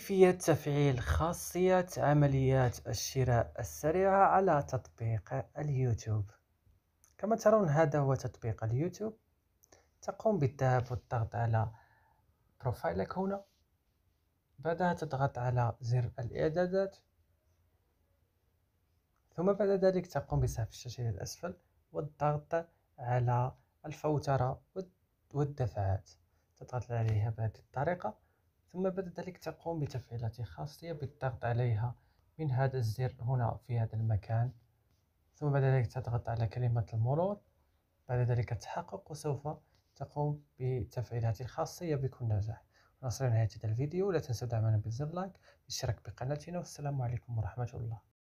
كيفية تفعيل خاصية عمليات الشراء السريعة على تطبيق اليوتيوب. كما ترون هذا هو تطبيق اليوتيوب. تقوم بالذهاب والضغط على بروفايلك هنا، بعدها تضغط على زر الإعدادات، ثم بعد ذلك تقوم بسحب الشاشة إلى الأسفل والضغط على الفوترة والدفعات، تضغط عليها بهذه الطريقة، ثم بعد ذلك تقوم بتفعيل خاصية بالضغط عليها من هذا الزر هنا في هذا المكان، ثم بعد ذلك تضغط على كلمة المرور، بعد ذلك تحقق وسوف تقوم بتفعيل هذه الخاصية بكل نجاح. وصلنا لنهاية هذا الفيديو، لا تنسوا دعمنا بزر لايك والاشتراك بقناتنا، والسلام عليكم ورحمة الله.